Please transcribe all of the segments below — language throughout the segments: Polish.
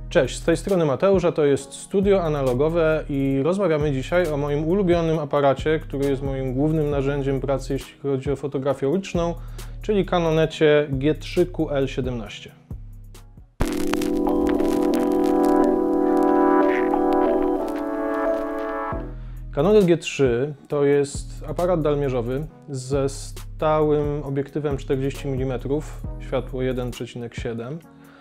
Cześć, z tej strony Mateusz, a to jest Studio Analogowe i rozmawiamy dzisiaj o moim ulubionym aparacie, który jest moim głównym narzędziem pracy, jeśli chodzi o fotografię uliczną, czyli Canonecie G3 QL17. Canonet G3 to jest aparat dalmierzowy ze stałym obiektywem 40 mm, światło 1,7.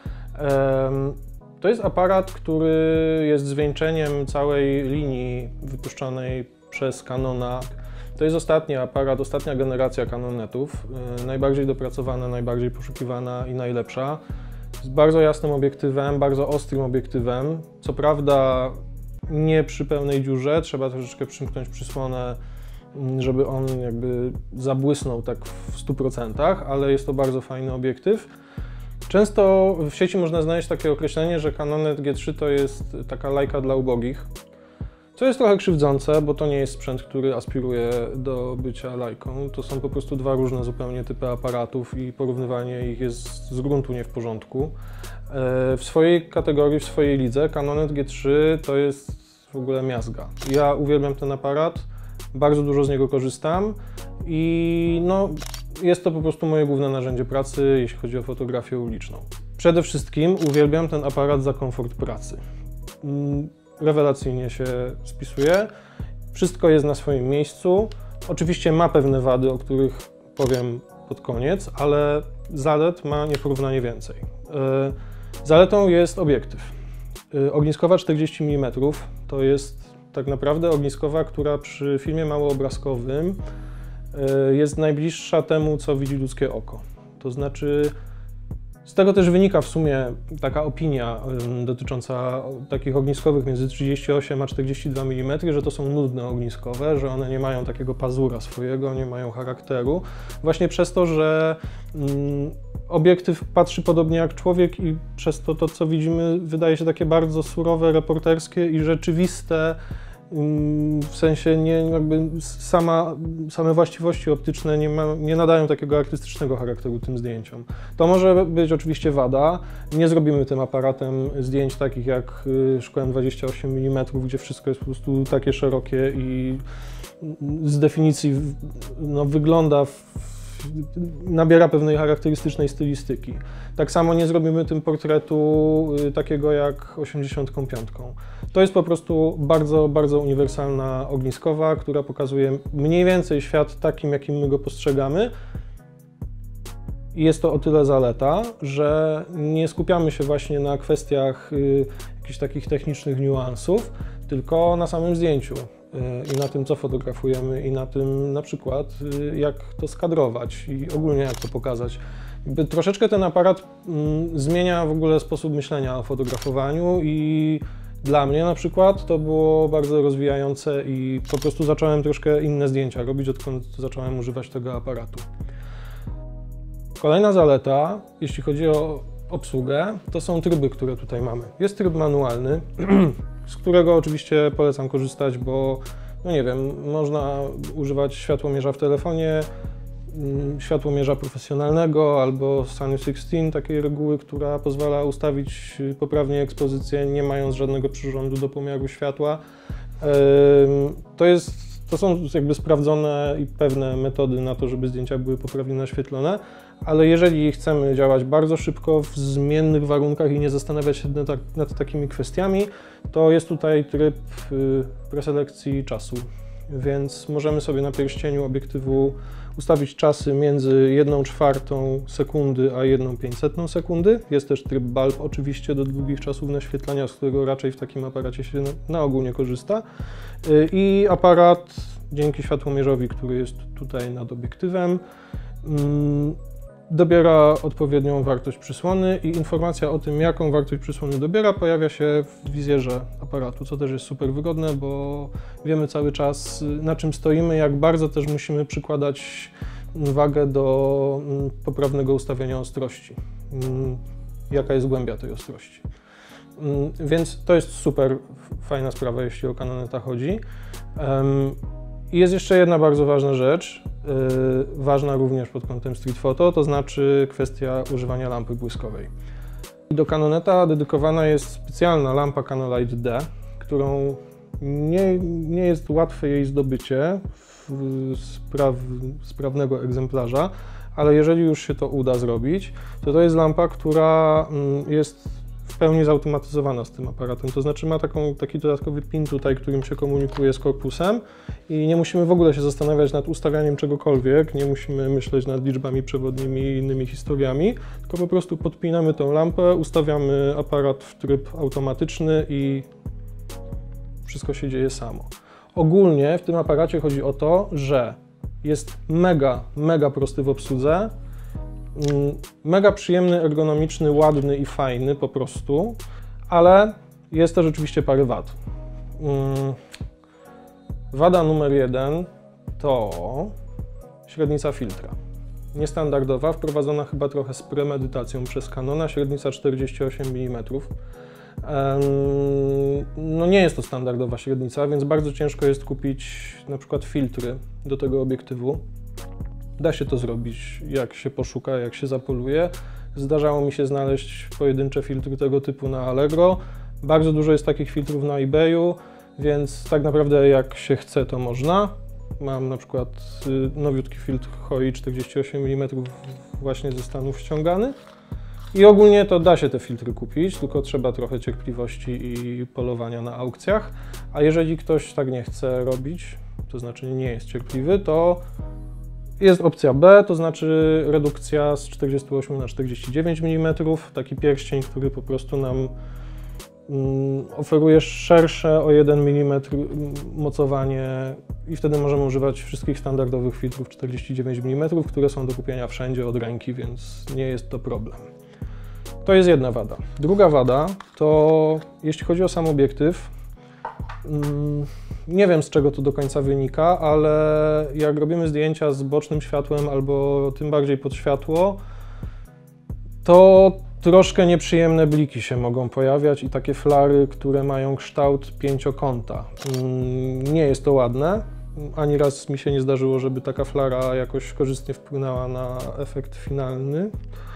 To jest aparat, który jest zwieńczeniem całej linii wypuszczonej przez Canona. To jest ostatni aparat, ostatnia generacja Canonetów, najbardziej dopracowana, najbardziej poszukiwana i najlepsza. Z bardzo jasnym obiektywem, bardzo ostrym obiektywem. Co prawda nie przy pełnej dziurze, trzeba troszeczkę przymknąć przysłonę, żeby on jakby zabłysnął tak w 100%, ale jest to bardzo fajny obiektyw. Często w sieci można znaleźć takie określenie, że Canonet G3 to jest taka Leica dla ubogich, co jest trochę krzywdzące, bo to nie jest sprzęt, który aspiruje do bycia Leicą. To są po prostu dwa różne zupełnie typy aparatów i porównywanie ich jest z gruntu nie w porządku. W swojej kategorii, w swojej lidze Canonet G3 to jest w ogóle miazga. Ja uwielbiam ten aparat, bardzo dużo z niego korzystam i no, jest to po prostu moje główne narzędzie pracy, jeśli chodzi o fotografię uliczną. Przede wszystkim uwielbiam ten aparat za komfort pracy. Rewelacyjnie się spisuje, wszystko jest na swoim miejscu. Oczywiście ma pewne wady, o których powiem pod koniec, ale zalet ma nieporównanie więcej. Zaletą jest obiektyw. Ogniskowa 40 mm to jest tak naprawdę ogniskowa, która przy filmie małoobrazkowym jest najbliższa temu, co widzi ludzkie oko. To znaczy, z tego też wynika w sumie taka opinia dotycząca takich ogniskowych między 38 a 42 mm, że to są nudne ogniskowe, że one nie mają takiego pazura swojego, nie mają charakteru. Właśnie przez to, że obiektyw patrzy podobnie jak człowiek i przez to, co widzimy, wydaje się takie bardzo surowe, reporterskie i rzeczywiste. W sensie same właściwości optyczne nie nadają takiego artystycznego charakteru tym zdjęciom. To może być oczywiście wada. Nie zrobimy tym aparatem zdjęć takich jak szkłem 28 mm, gdzie wszystko jest po prostu takie szerokie i z definicji wygląda nabiera pewnej charakterystycznej stylistyki. Tak samo nie zrobimy tym portretu takiego jak 85. To jest po prostu bardzo, bardzo uniwersalna ogniskowa, która pokazuje mniej więcej świat takim, jakim my go postrzegamy. I jest to o tyle zaleta, że nie skupiamy się właśnie na kwestiach jakichś takich technicznych niuansów, tylko na samym zdjęciu. I na tym, co fotografujemy, i na tym na przykład, jak to skadrować i ogólnie jak to pokazać. Jakby troszeczkę ten aparat zmienia w ogóle sposób myślenia o fotografowaniu i dla mnie na przykład to było bardzo rozwijające i po prostu zacząłem troszkę inne zdjęcia robić, odkąd zacząłem używać tego aparatu. Kolejna zaleta, jeśli chodzi o obsługę, to są tryby, które tutaj mamy. Jest tryb manualny, z którego oczywiście polecam korzystać, bo no nie wiem, można używać światłomierza w telefonie, światłomierza profesjonalnego albo Sunny 16, takiej reguły, która pozwala ustawić poprawnie ekspozycję, nie mając żadnego przyrządu do pomiaru światła. To są jakby sprawdzone i pewne metody na to, żeby zdjęcia były poprawnie naświetlone, ale jeżeli chcemy działać bardzo szybko w zmiennych warunkach i nie zastanawiać się nad takimi kwestiami, to jest tutaj tryb preselekcji czasu. Więc możemy sobie na pierścieniu obiektywu ustawić czasy między 1/4 sekundy a 1/500 sekundy. Jest też tryb bulb oczywiście do długich czasów naświetlania, z którego raczej w takim aparacie się na ogół nie korzysta. I aparat dzięki światłomierzowi, który jest tutaj nad obiektywem, dobiera odpowiednią wartość przysłony i informacja o tym, jaką wartość przysłony dobiera, pojawia się w wizjerze aparatu, co też jest super wygodne, bo wiemy cały czas, na czym stoimy, jak bardzo też musimy przykładać wagę do poprawnego ustawienia ostrości, jaka jest głębia tej ostrości. Więc to jest super fajna sprawa, jeśli o Canoneta chodzi. I jest jeszcze jedna bardzo ważna rzecz, ważna również pod kątem street photo, to znaczy kwestia używania lampy błyskowej. Do Canoneta dedykowana jest specjalna lampa Canolite D, którą nie jest łatwe jej zdobycie sprawnego egzemplarza, ale jeżeli już się to uda zrobić, to jest lampa, która jest w pełni zautomatyzowana z tym aparatem. To znaczy ma taki dodatkowy pin tutaj, którym się komunikuje z korpusem i nie musimy w ogóle się zastanawiać nad ustawianiem czegokolwiek, nie musimy myśleć nad liczbami przewodnimi i innymi historiami, tylko po prostu podpinamy tą lampę, ustawiamy aparat w tryb automatyczny i wszystko się dzieje samo. Ogólnie w tym aparacie chodzi o to, że jest mega prosty w obsłudze, mega przyjemny, ergonomiczny, ładny i fajny po prostu, ale jest też oczywiście parę wad. Wada numer 1 to średnica filtra. Niestandardowa, wprowadzona chyba trochę z premedytacją przez Canona, średnica 48 mm. No nie jest to standardowa średnica, więc bardzo ciężko jest kupić na przykład filtry do tego obiektywu. Da się to zrobić, jak się poszuka, jak się zapoluje. Zdarzało mi się znaleźć pojedyncze filtry tego typu na Allegro. Bardzo dużo jest takich filtrów na eBayu, więc tak naprawdę jak się chce, to można. Mam na przykład nowiutki filtr HOI 48 mm właśnie ze Stanów ściągany. I ogólnie to da się te filtry kupić, tylko trzeba trochę cierpliwości i polowania na aukcjach. A jeżeli ktoś tak nie chce robić, to znaczy nie jest cierpliwy, to jest opcja B, to znaczy redukcja z 48 na 49 mm. Taki pierścień, który po prostu nam oferuje szersze o 1 mm mocowanie i wtedy możemy używać wszystkich standardowych filtrów 49 mm, które są do kupienia wszędzie od ręki, więc nie jest to problem. To jest jedna wada. Druga wada to, jeśli chodzi o sam obiektyw, nie wiem z czego to do końca wynika, ale jak robimy zdjęcia z bocznym światłem albo tym bardziej pod światło, to troszkę nieprzyjemne bliki się mogą pojawiać i takie flary, które mają kształt pięciokąta. Nie jest to ładne. Ani raz mi się nie zdarzyło, żeby taka flara jakoś korzystnie wpłynęła na efekt finalny,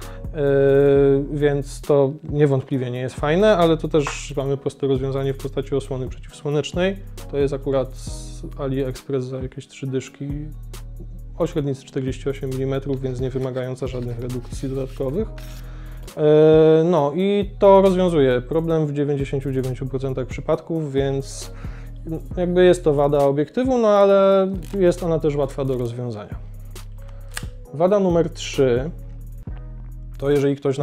więc to niewątpliwie nie jest fajne, ale to też mamy proste rozwiązanie w postaci osłony przeciwsłonecznej. To jest akurat z AliExpress za jakieś 3 dyszki o średnicy 48 mm, więc nie wymagająca żadnych redukcji dodatkowych. No i to rozwiązuje problem w 99% przypadków, więc jakby jest to wada obiektywu, no ale jest ona też łatwa do rozwiązania. Wada numer 3 to jeżeli ktoś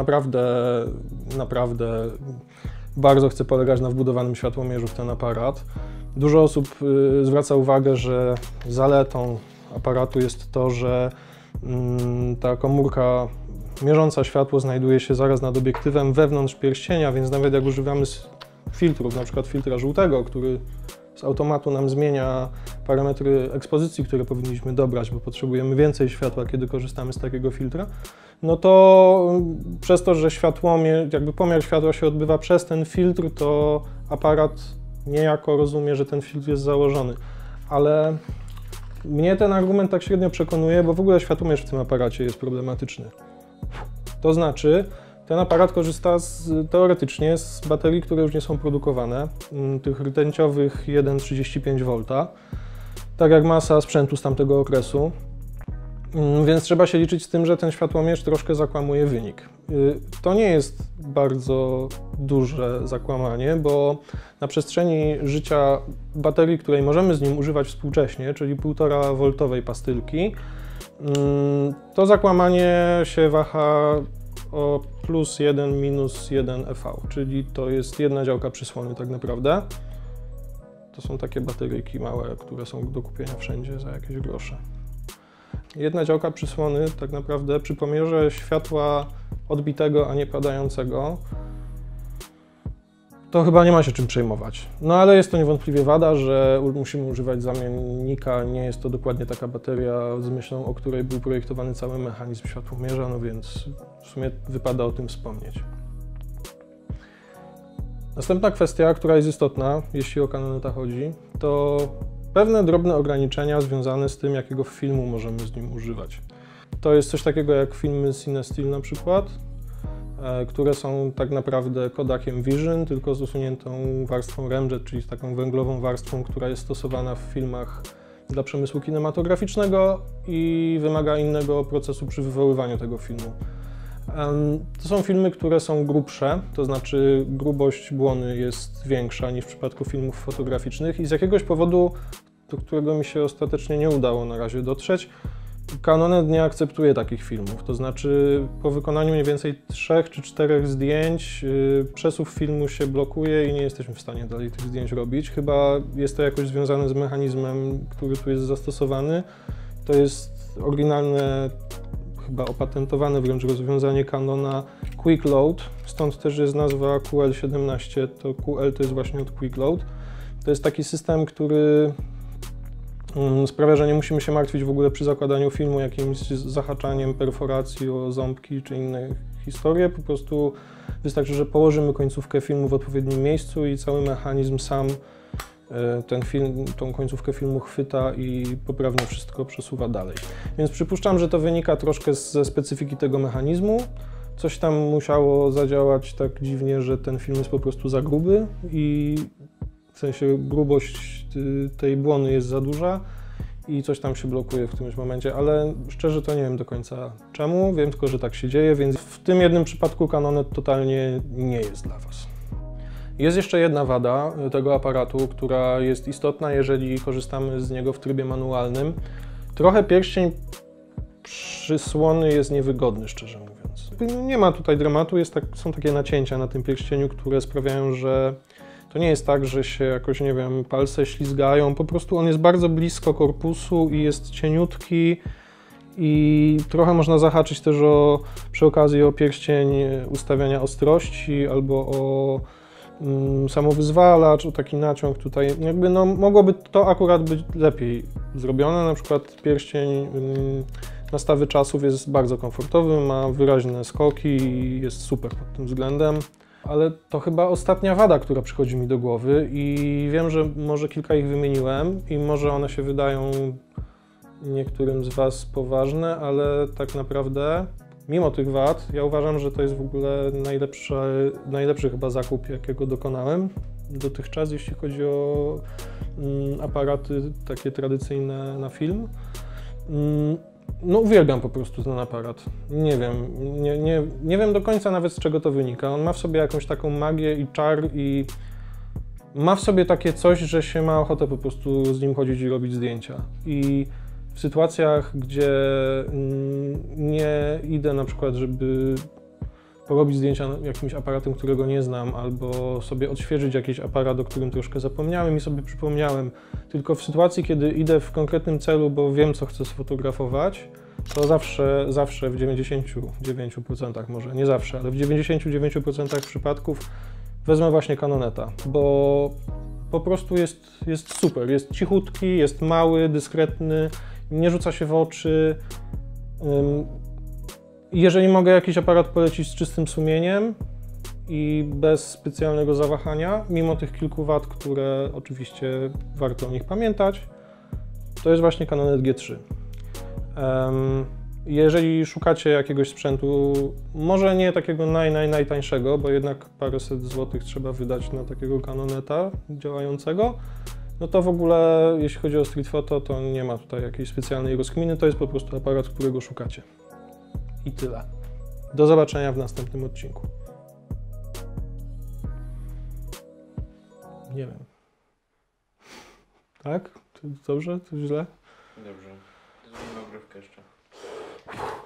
naprawdę bardzo chce polegać na wbudowanym światłomierzu w ten aparat. Dużo osób zwraca uwagę, że zaletą aparatu jest to, że ta komórka mierząca światło znajduje się zaraz nad obiektywem wewnątrz pierścienia, więc nawet jak używamy filtrów, na przykład filtra żółtego, który z automatu nam zmienia parametry ekspozycji, które powinniśmy dobrać, bo potrzebujemy więcej światła, kiedy korzystamy z takiego filtra, no to przez to, że pomiar światła się odbywa przez ten filtr, to aparat niejako rozumie, że ten filtr jest założony. Ale mnie ten argument tak średnio przekonuje, bo w ogóle światłomierz w tym aparacie jest problematyczny. To znaczy, ten aparat korzysta teoretycznie z baterii, które już nie są produkowane, tych rtęciowych 1,35 V, tak jak masa sprzętu z tamtego okresu, więc trzeba się liczyć z tym, że ten światłomierz troszkę zakłamuje wynik. To nie jest bardzo duże zakłamanie, bo na przestrzeni życia baterii, której możemy z nim używać współcześnie, czyli 1,5 V pastylki, to zakłamanie się waha o +1, -1 EV, czyli to jest jedna działka przysłony tak naprawdę. To są takie bateryjki małe, które są do kupienia wszędzie za jakieś grosze. Jedna działka przysłony tak naprawdę przy pomiarze światła odbitego, a nie padającego, to chyba nie ma się czym przejmować. No ale jest to niewątpliwie wada, że musimy używać zamiennika. Nie jest to dokładnie taka bateria z myślą, o której był projektowany cały mechanizm światłomierza, no więc w sumie wypada o tym wspomnieć. Następna kwestia, która jest istotna, jeśli o Canoneta chodzi, to pewne drobne ograniczenia związane z tym, jakiego filmu możemy z nim używać. To jest coś takiego jak filmy CineStill na przykład. które są tak naprawdę Kodakiem Vision, tylko z usuniętą warstwą ramjet, czyli z taką węglową warstwą, która jest stosowana w filmach dla przemysłu kinematograficznego i wymaga innego procesu przy wywoływaniu tego filmu. To są filmy, które są grubsze, to znaczy grubość błony jest większa niż w przypadku filmów fotograficznych i z jakiegoś powodu, do którego mi się ostatecznie nie udało na razie dotrzeć, Canonet nie akceptuje takich filmów, to znaczy po wykonaniu mniej więcej 3 czy 4 zdjęć przesuw filmu się blokuje i nie jesteśmy w stanie dalej tych zdjęć robić. Chyba jest to jakoś związane z mechanizmem, który tu jest zastosowany. To jest oryginalne, chyba opatentowane wręcz rozwiązanie Canona Quick Load, stąd też jest nazwa QL17, to QL to jest właśnie od Quick Load. To jest taki system, który sprawia, że nie musimy się martwić w ogóle przy zakładaniu filmu jakimś zahaczaniem perforacji o ząbki czy inne historie. Po prostu wystarczy, że położymy końcówkę filmu w odpowiednim miejscu i cały mechanizm sam tą końcówkę filmu chwyta i poprawnie wszystko przesuwa dalej. Więc przypuszczam, że to wynika troszkę ze specyfiki tego mechanizmu. Coś tam musiało zadziałać tak dziwnie, że ten film jest po prostu za gruby i w sensie grubość tej błony jest za duża i coś tam się blokuje w którymś momencie, ale szczerze to nie wiem do końca czemu, wiem tylko, że tak się dzieje, więc w tym jednym przypadku Canonet totalnie nie jest dla Was. Jest jeszcze jedna wada tego aparatu, która jest istotna, jeżeli korzystamy z niego w trybie manualnym. Trochę pierścień przysłony jest niewygodny, szczerze mówiąc. Nie ma tutaj dramatu, są takie nacięcia na tym pierścieniu, które sprawiają, że to nie jest tak, że się jakoś, nie wiem, palce ślizgają, po prostu on jest bardzo blisko korpusu i jest cieniutki i trochę można zahaczyć też przy okazji o pierścień ustawiania ostrości albo o samowyzwalacz, o taki naciąg tutaj. Jakby no, mogłoby to akurat być lepiej zrobione, na przykład pierścień nastawy czasów jest bardzo komfortowy, ma wyraźne skoki i jest super pod tym względem. Ale to chyba ostatnia wada, która przychodzi mi do głowy i wiem, że może kilka ich wymieniłem i może one się wydają niektórym z Was poważne, ale tak naprawdę mimo tych wad ja uważam, że to jest w ogóle najlepszy chyba zakup, jakiego dokonałem dotychczas, jeśli chodzi o aparaty takie tradycyjne na film. No uwielbiam po prostu ten aparat. Nie wiem, nie wiem do końca nawet z czego to wynika. On ma w sobie jakąś taką magię i czar i ma w sobie takie coś, że się ma ochotę po prostu z nim chodzić i robić zdjęcia. I w sytuacjach, gdzie nie idę na przykład, żeby porobić zdjęcia jakimś aparatem, którego nie znam, albo sobie odświeżyć jakiś aparat, o którym troszkę zapomniałem i sobie przypomniałem. Tylko w sytuacji, kiedy idę w konkretnym celu, bo wiem, co chcę sfotografować, to zawsze w 99%, może nie zawsze, ale w 99% przypadków wezmę właśnie Canoneta, bo po prostu jest super, jest cichutki, jest mały, dyskretny, nie rzuca się w oczy. Jeżeli mogę jakiś aparat polecić z czystym sumieniem i bez specjalnego zawahania, mimo tych kilku wad, które oczywiście warto o nich pamiętać, to jest właśnie Canonet G3. Jeżeli szukacie jakiegoś sprzętu, może nie takiego najtańszego, bo jednak paręset złotych trzeba wydać na takiego Canoneta działającego, no to w ogóle jeśli chodzi o street photo, to nie ma tutaj jakiejś specjalnej rozkminy, to jest po prostu aparat, którego szukacie. I tyle. Do zobaczenia w następnym odcinku. Nie wiem. Tak? To dobrze? To źle? Dobrze. Zrobimy ogrywkę jeszcze.